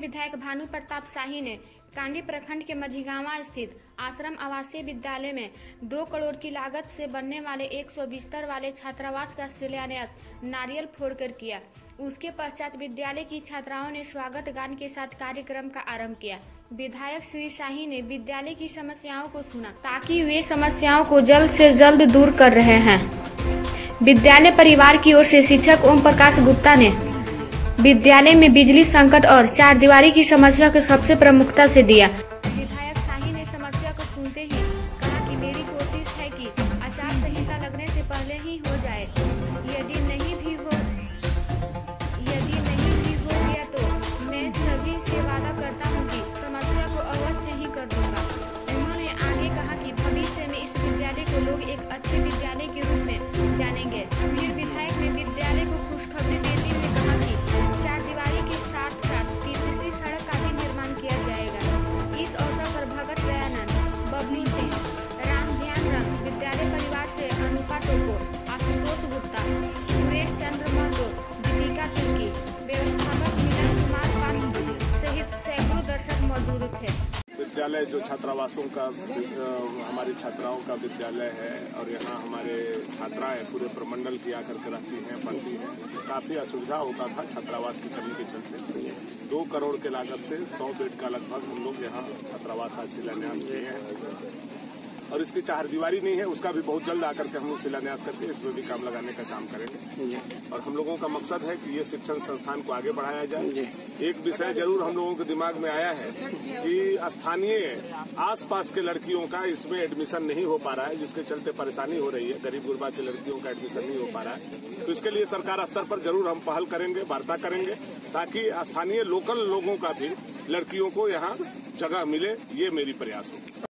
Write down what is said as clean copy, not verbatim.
विधायक भानु प्रताप शाही ने कांडी प्रखंड के मझीगांवा स्थित आश्रम आवासीय विद्यालय में 2 करोड़ की लागत से बनने वाले 100 बिस्तर वाले छात्रावास का शिलान्यास नारियल फोड़कर किया। उसके पश्चात विद्यालय की छात्राओं ने स्वागत गान के साथ कार्यक्रम का आरंभ किया। विधायक श्री शाही ने विद्यालय की समस्याओं को सुना ताकि वे समस्याओं को जल्द से जल्द दूर कर रहे हैं। विद्यालय परिवार की ओर से शिक्षक ओम प्रकाश गुप्ता ने विद्यालय में बिजली संकट और चारदीवारी की समस्या को सबसे प्रमुखता से दिया। विधायक शाही ने समस्या को सुनते ही कहा कि मेरी कोशिश है कि आचार संहिता लगने से पहले ही हो जाए। यदि नहीं भी हो गया तो मैं सभी से वादा करता हूं कि समस्या को अवश्य ही कर दूंगा। उन्होंने आगे कहा कि भविष्य में इस विद्यालय को लोग एक अच्छे विद्यालय के रूप में जानेंगे। फिर विधायक ने विद्यालय को खुशखबरी देते हुए कहा कि चारदीवारी के साथ साथ तीसरी सड़क का भी निर्माण किया जाएगा। इस अवसर पर भगत दयानंद, बबलू सिंह, राम ध्यान, विद्यालय परिवार से अनुपा टोको, आशुतोष गुप्ता, सुरेश चंद्र महतो, दीपिका तिर्की, व्यवस्थापक मिलन कुमार पांडु सहित सैकड़ों दर्शक मौजूद थे। विद्यालय जो छात्रावासों का हमारी छात्राओं का विद्यालय है और यहाँ हमारे छात्राएं पूरे प्रमंडल की आकर के रहती हैं, पढ़ती हैं। काफी असुविधा होता था छात्रावास की कमी के चलते। 2 करोड़ के लागत से 100 बेड का लगभग हम लोग यहाँ छात्रावास का शिलान्यास किए हैं और इसकी चारदीवारी नहीं है, उसका भी बहुत जल्द आकर के हम लोग शिलान्यास करके इसमें भी काम लगाने का काम करेंगे। और हम लोगों का मकसद है कि ये शिक्षण संस्थान को आगे बढ़ाया जाए। एक विषय जरूर हम लोगों के दिमाग में आया है कि स्थानीय आसपास के लड़कियों का इसमें एडमिशन नहीं हो पा रहा है, जिसके चलते परेशानी हो रही है। गरीब गुरबा की लड़कियों का एडमिशन नहीं हो पा रहा है, तो इसके लिए सरकार स्तर पर जरूर हम पहल करेंगे, वार्ता करेंगे ताकि स्थानीय लोकल लोगों का भी लड़कियों को यहाँ जगह मिले। ये मेरी प्रयास हो।